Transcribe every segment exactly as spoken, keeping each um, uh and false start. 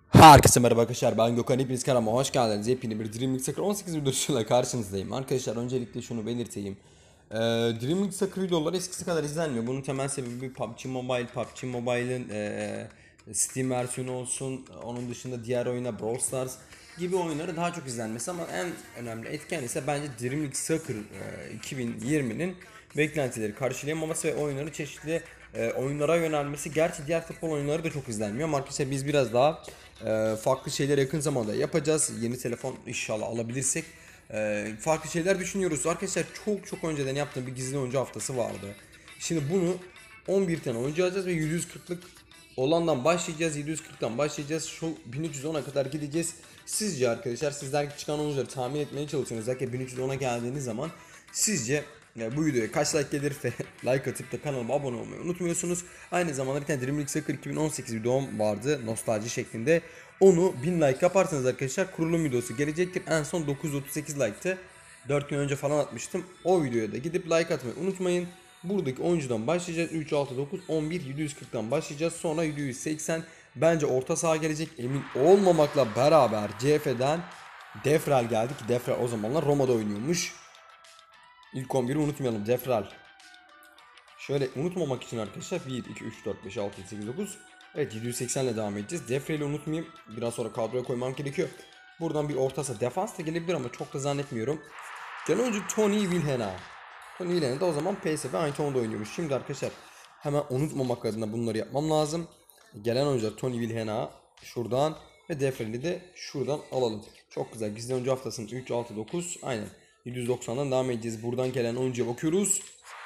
Herkese merhaba arkadaşlar, ben Gökhan, hepiniz kanalıma hoş geldiniz. Yepyeni bir Dream League Soccer on sekiz videosuyla karşınızdayım. Arkadaşlar öncelikle şunu belirteyim. Ee, Dream League Soccer videoları eskisi kadar izlenmiyor. Bunun temel sebebi P U B G Mobile, P U B G Mobile'ın ee, Steam versiyonu olsun. Onun dışında diğer oyuna Brawl Stars gibi oyunları daha çok izlenmesi, ama en önemli etken ise bence Dream League Soccer e, iki bin yirminin beklentileri karşılayamaması ve oyunları çeşitli e, oyunlara yönelmesi. Gerçi diğer futbol oyunları da çok izlenmiyor ama arkadaşlar biz biraz daha e, farklı şeyler yakın zamanda yapacağız. Yeni telefon inşallah alabilirsek e, farklı şeyler düşünüyoruz. Arkadaşlar çok çok önceden yaptığım bir gizli oyuncu haftası vardı. Şimdi bunu on bir tane oyuncu alacağız ve yüz kırklık olandan başlayacağız. yedi yüz kırktan başlayacağız. Şu bin üç yüz ona kadar gideceğiz. Sizce arkadaşlar, sizler çıkan oyuncuları tahmin etmeye çalışıyorsunuz. Özellikle bin üç yüz ona geldiğiniz zaman sizce ya bu videoya kaç like gelir ve like atıp da kanalıma abone olmayı unutmuyorsunuz. Aynı zamanda bir tane Dream League Soccer iki bin on sekiz videom vardı, nostalji şeklinde. Onu bin like yaparsanız arkadaşlar kurulum videosu gelecektir. En son dokuz yüz otuz sekiz like'tı. dört gün önce falan atmıştım. O videoya da gidip like atmayı unutmayın. Buradaki oyuncudan başlayacağız. üç, altı, dokuz, on bir, yedi yüz kırktan başlayacağız. Sonra yedi yüz seksen, bence orta saha gelecek. Emin olmamakla beraber C F'den Defrel geldi ki Defrel o zamanlar Roma'da oynuyormuş. İlk on biri unutmayalım. Defrel. Şöyle unutmamak için arkadaşlar bir, iki, üç, dört, beş, altı, yedi, sekiz, dokuz. Evet, yedi yüz seksen ile devam edeceğiz. Defrel'i unutmayayım. Biraz sonra kadroya koymam gerekiyor. Buradan bir ortasa defans da gelebilir ama çok da zannetmiyorum. Can oyuncu Tony Wilhena. Tony Wilhena da o zaman P S V Eindhoven'da oynuyormuş. Şimdi arkadaşlar hemen unutmamak adına bunları yapmam lazım. Gelen oyuncular Tony Wilhena şuradan ve Defrel'i de şuradan alalım. Çok güzel. Gizli oyuncu haftasının üç, altı, dokuz. Aynen. yedi yüz doksandan devam edeceğiz. Buradan gelen oyuncuya bakıyoruz.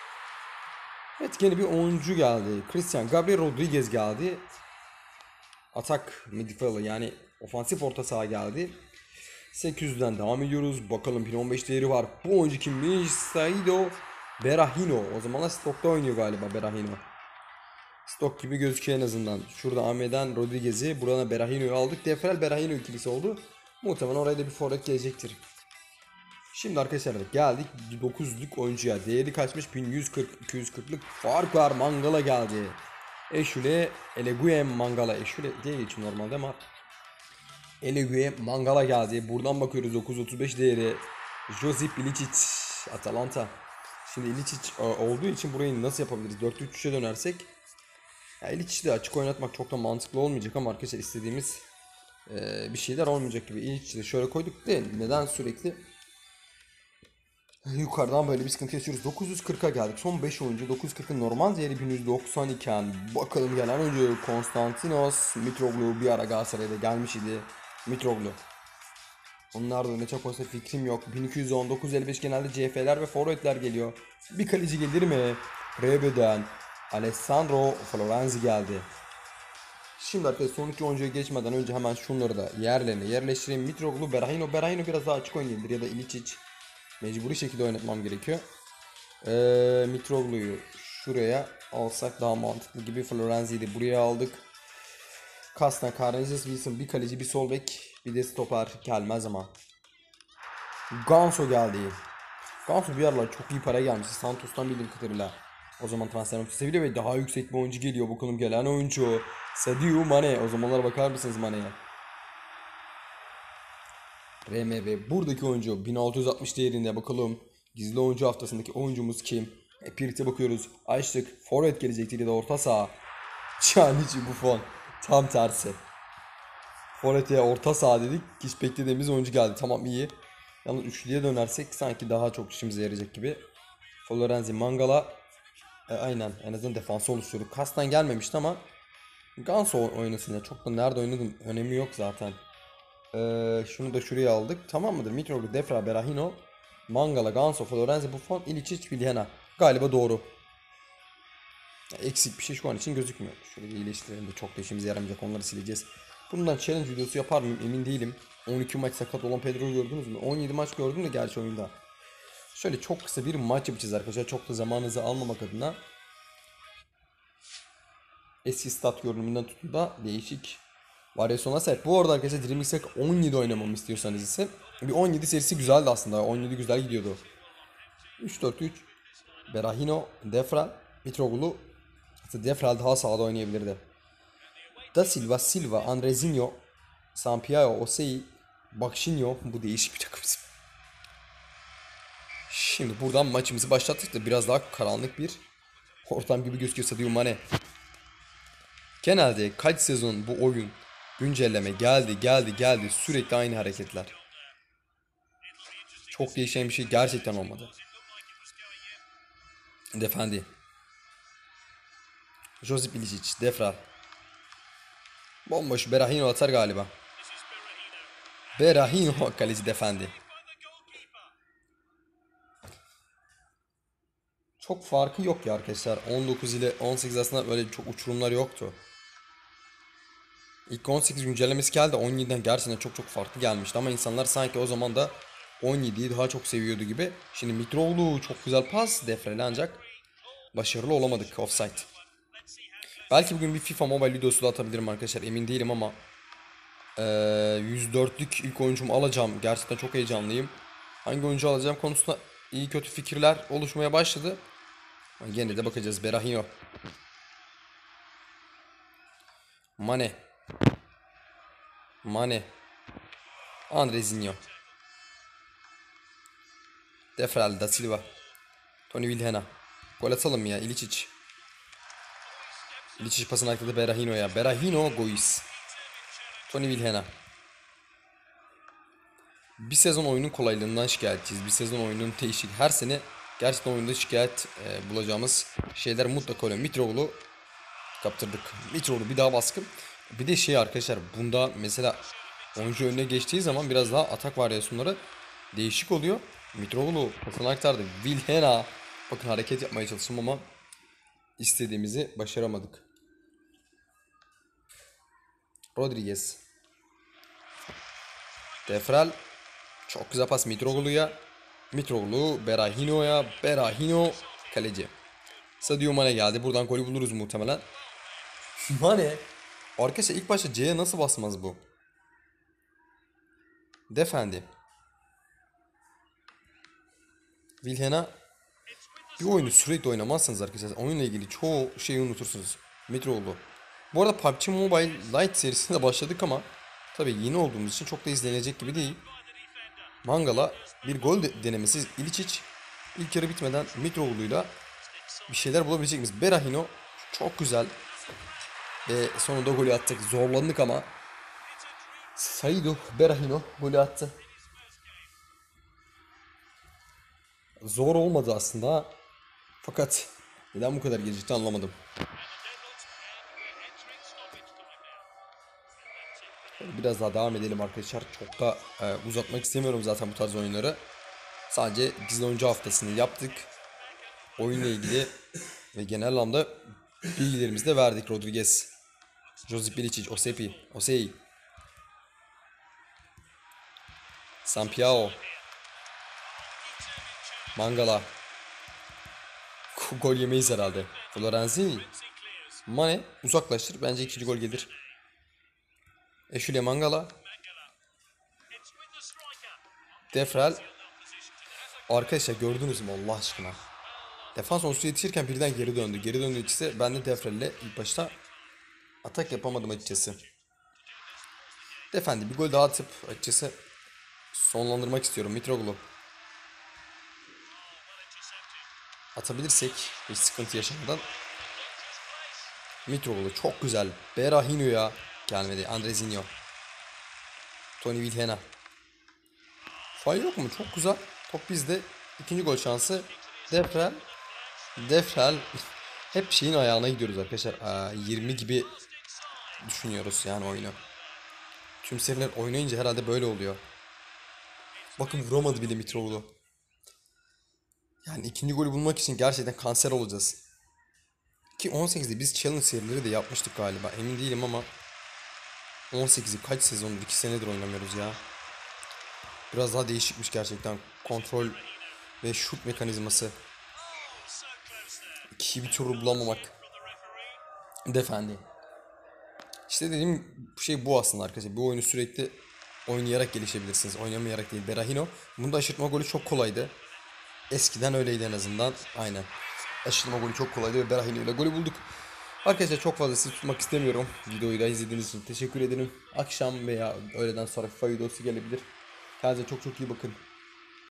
Evet, yeni bir oyuncu geldi. Christian Gabriel Rodriguez geldi. Atak midfielder, yani ofansif orta saha geldi. sekiz yüzden devam ediyoruz. Bakalım bin on beş değeri var. Bu oyuncu kimmiş? Saido Berahino. O zamanlar stokta oynuyor galiba Berahino. Stok gibi gözüküyor en azından. Şurada Ahmet'den Rodriguez'i, buradan Berahino'yu aldık. Defrel Berahino ikilisi oldu. Muhtemelen oraya da bir forvet gelecektir. Şimdi arkadaşlar geldik dokuz yüzlük oyuncuya. Değeri kaçmış? bin yüz kırk, iki yüz kırklık fark var. Mangala geldi. Eşule Eleguye Mangala. Eşule diye geçiyor normalde ama Eleguye Mangala geldi. Buradan bakıyoruz, dokuz yüz otuz beş değeri. Josip Ilicic, Atalanta. Şimdi Ilicic e, olduğu için burayı nasıl yapabiliriz? dört üç üçe dönersek. Ya Ilicic'i de açık oynatmak çok da mantıklı olmayacak ama arkadaşlar istediğimiz e, bir şeyler olmayacak gibi. Ilicic'i de şöyle koyduk değil. Neden sürekli yukarıdan böyle bir sıkıntı yaşıyoruz. dokuz yüz kırka geldik. Son beş oyuncu. dokuz yüz kırkın normal değeri bin yüz doksan iken bakalım gelen oyuncu Konstantinos Mitroglou bir ara Galatasaray'da gelmiş idi. Mitroglou. Onlar da ne çok olsa fikrim yok. bin iki yüz on, dokuz yüz elli beş genelde C F'ler ve forvetler geliyor. Bir kaleci gelir mi? Rebe'den Alessandro Florenzi geldi. Şimdi arkadaşlar son iki oyuncuya geçmeden önce hemen şunları da yerlerine yerleştireyim. Mitroglou, Berahino. Berahino biraz daha açık oynayabilir ya da Ilicic. Mecburi şekilde oynatmam gerekiyor. Ee, Mitroglu'yu şuraya alsak daha mantıklı gibi. Florenzi'yi de buraya aldık. Kastan, Karenzius, Wilson, bir kaleci, bir sol bek, bir de stoper gelmez ama. Ganso geldi. Ganso bir aralar çok iyi para gelmiş. Santos'tan bildiğim kadarıyla. O zaman transfer noktası bile ve daha yüksek bir oyuncu geliyor. Bakalım gelen oyuncu. Sadio Mane. O zamanlara bakar mısınız Mane'ye? R M B buradaki oyuncu bin altı yüz altmış değerinde. Bakalım gizli oyuncu haftasındaki oyuncumuz kim? Hep birlikte bakıyoruz. Açtık. Forvet gelecektir ya da orta saha. Gianluigi Buffon. Tam tersi. Forvet'e orta saha dedik. Hiç beklediğimiz oyuncu geldi. Tamam, iyi. Yalnız üçlüye dönersek sanki daha çok işimize yarayacak gibi. Florenzi, Mangala. E, aynen, en azından defansı oluşturduk. Kastan gelmemişti ama Ganso oynasın ya. Çok da nerede oynadım önemi yok zaten. Ee, şunu da şuraya aldık. Tamam mıdır? Mitroglou, Defra, Berahino, Mangala, Ganso, Florenzi, Buffon, Ilicic, Vilhena. Galiba doğru. Eksik bir şey şu an için gözükmüyor. Şöyle bir iyileştirelim de çok da işimize yaramayacak. Onları sileceğiz. Bundan challenge videosu yapar mıyım emin değilim. on iki maç sakat olan Pedro'yu gördünüz mü? on yedi maç gördüm de gerçi oyunda. Şöyle çok kısa bir maç yapacağız arkadaşlar. Çok da zamanınızı almamak adına. Eski stat görünümünden tutun da değişik varyasyona sahip. Bu arada arkadaşlar Dream League on yedi oynamamı istiyorsanız ise bir on yedi serisi güzeldi aslında. on yedi güzel gidiyordu. üç dört üç Berahino, Defra, Mitroglou. Hatta Defra daha sağda oynayabilirdi. Da Silva, Silva, Andrezinho, Sampaio, Osei, Bakşinyo. Bu değişik bir takım ismi. Şimdi buradan maçımızı başlattık da biraz daha karanlık bir ortam gibi gözüküyor. Sadio Mane. Genelde kaç sezon bu oyun güncelleme geldi geldi geldi sürekli aynı hareketler. Çok değişen bir şey gerçekten olmadı. Defendi. Josip Ilicic, Defra. Bomboş Berahino atar galiba. Berahino kaleci Defendi. Çok farkı yok ya arkadaşlar. on dokuz ile on sekiz arasında böyle çok uçurumlar yoktu. İlk on sekiz güncellemesi geldi. on yediden gerçekten çok çok farklı gelmişti. Ama insanlar sanki o zaman da on yediyi daha çok seviyordu gibi. Şimdi Mitroğlu çok güzel pas. Defreli ancak başarılı olamadık. Offside. Belki bugün bir FIFA Mobile videosu da atabilirim arkadaşlar. Emin değilim ama ee, yüz dörtlük ilk oyuncumu alacağım. Gerçekten çok heyecanlıyım. Hangi oyuncu alacağım konusunda iyi kötü fikirler oluşmaya başladı. Gene de bakacağız. Berahino. Mane. Mane. Andrezinho. Defral da Silva. Tony Vilhena. Gol atalım ya. Ilicic. Ilicic pasını akladı Berahino'ya. Berahino Gois. Tony Vilhena. Bir sezon oyunun kolaylığından şikayetçiyiz. Bir sezon oyunun değişik. Her sene gerçekten oyunda şikayet e, bulacağımız şeyler mutlaka oluyor. Mitroğlu kaptırdık. Mitroğlu bir daha baskın. Bir de şey arkadaşlar, bunda mesela oyuncu önüne geçtiği zaman biraz daha atak varyasyonları değişik oluyor. Mitroğlu pasını aktardı. Vilhena. Bakın hareket yapmaya çalıştım ama istediğimizi başaramadık. Rodriguez. Defral. Çok güzel pas Mitroğlu'ya. Mitroğlu Berahino'ya. Berahino kaleci. Sadio Mane geldi. Buradan golü buluruz muhtemelen. Mane. Arkadaşlar ilk başta C'ye nasıl basmaz bu? Defendi. Vilhena. Bir oyunu sürekli oynamazsanız arkadaşlar oyunla ilgili çoğu şeyi unutursunuz. Mitroğlu. Bu arada P U B G Mobile Lite serisinde başladık ama tabii yeni olduğumuz için çok da izlenecek gibi değil. Mangala bir gol de denemesi. Ilicic ilk yarı bitmeden Mitroğlu'yla bir şeyler bulabilecek miyiz? Berahino çok güzel. Ve sonunda golü attık. Zorlandık ama Saido Berahino golü attı. Zor olmadı aslında. Fakat neden bu kadar gecikti anlamadım. Biraz daha devam edelim arkadaşlar. Çok da e, uzatmak istemiyorum zaten bu tarz oyunları. Sadece gizli oyuncu haftasını yaptık. Oyunla ilgili ve genel anlamda bilgilerimizi de verdik. Rodriguez, Josip Ilicic, Osepi, Osei, Sampaio, Mangala. Gol yemeyiz herhalde. Florenzi, Mane uzaklaştır. Bence ikinci gol gelir. Eşule Mangala. Defral. Arkadaşlar gördünüz mü Allah aşkına? Defans onsuya yetişirken birden geri döndü. Geri döndüğü için ben de Defral ile ilk başta atak yapamadım açıkçası. Defendi bir gol daha atıp açıkçası sonlandırmak istiyorum. Mitroğlu. Atabilirsek hiç sıkıntı yaşamadan. Mitroğlu çok güzel. Berahino'ya gelmedi. Andrezinho. Tony Vilhena. Faul yok mu? Çok güzel. Top bizde. İkinci gol şansı. Defral. Defral. Hep şeyin ayağına gidiyoruz arkadaşlar. Aa, yirmi gibi düşünüyoruz yani oyunu. Tüm seriler oynayınca herhalde böyle oluyor. Bakın vuramadı bile Mitroğlu. Yani ikinci golü bulmak için gerçekten kanser olacağız. Ki on sekizde biz challenge serileri de yapmıştık galiba. Emin değilim ama on sekizi kaç sezondur, iki senedir oynamıyoruz ya. Biraz daha değişikmiş gerçekten. Kontrol ve şut mekanizması. İkiyi bir türlü bulamamak. Defendi. İşte dediğim şey bu aslında arkadaşlar. Bu oyunu sürekli oynayarak gelişebilirsiniz. Oynamayarak değil. Berahino. Bunda aşırtma golü çok kolaydı. Eskiden öyleydi en azından. Aynen. Aşırtma golü çok kolaydı ve Berahino ile golü bulduk. Arkadaşlar çok fazla sizi tutmak istemiyorum. Videoyu da izlediğiniz için teşekkür ederim. Akşam veya öğleden sonra FIFA videosu gelebilir. Kendinize çok çok iyi bakın.